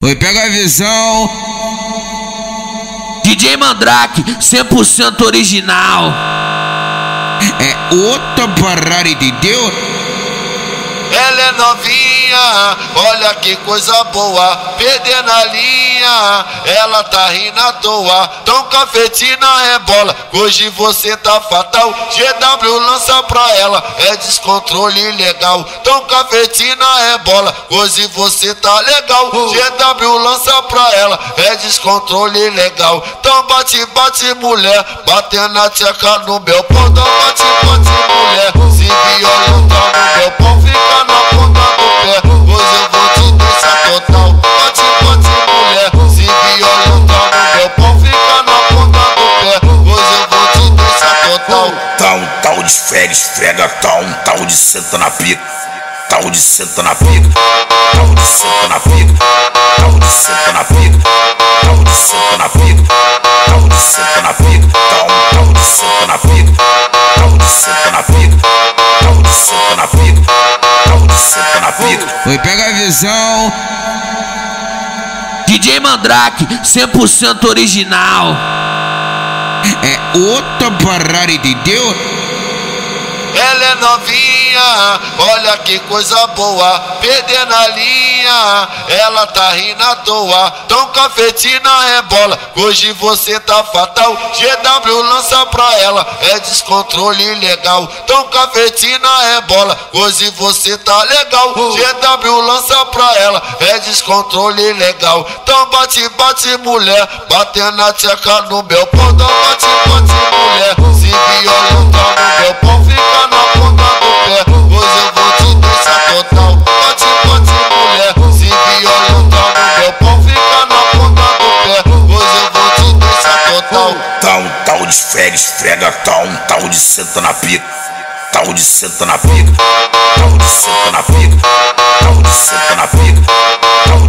Oi, pega a visão. DJ Mandrake, 100% original. É outra parada, entendeu? Ela é novinha, olha que coisa boa, perdendo a linha, ela tá rindo à toa. Tão cafetina é bola, hoje você tá fatal. GW lança pra ela, é descontrole legal. Tão cafetina é bola, hoje você tá legal. GW lança pra ela, é descontrole legal. Tão bate, bate mulher, batendo a tcheca no meu pão. Tão bate, bate mulher, se violenta no meu pão, fica na ponta do pé. Hoje eu vou te deixar total. Bate, bate mulher, se violenta no meu pão, fica na ponta do pé. Hoje eu vou te deixar total. Tal de esfrega, esfrega, tal de senta na pica. Tal de senta na pica. Tal de senta na pica. Tal de senta na pica. Tal de senta na pica. Tal de senta na pica. Tal de senta na pica. Tal de senta na pica. Tal de senta na pica. Tal de senta na pica. Oi, pega a visão. DJ Mandrake, 100% original. É outra parada, entendeu? Ela é novinha, olha que coisa boa, perdendo a linha, ela tá rindo à toa. Tão cafetina é bola, hoje você tá fatal. GW lança pra ela, é descontrole legal. Tão cafetina é bola, hoje você tá legal. GW lança pra ela, é descontrole legal. Tão bate, bate mulher, batendo a tcheca no meu pão. Tão bate, bate mulher, se violenta no meu pão, fica na ponta do pé. Hoje eu vou te deixar total. Bate, bate mulher, se violenta no meu pão, fica na ponta do pé. Hoje eu vou te deixar total. Tal de esfrega, esfrega, tal de senta na pica. Tal de senta na pica. Tal de senta na pica. Tal de senta na pica. Tal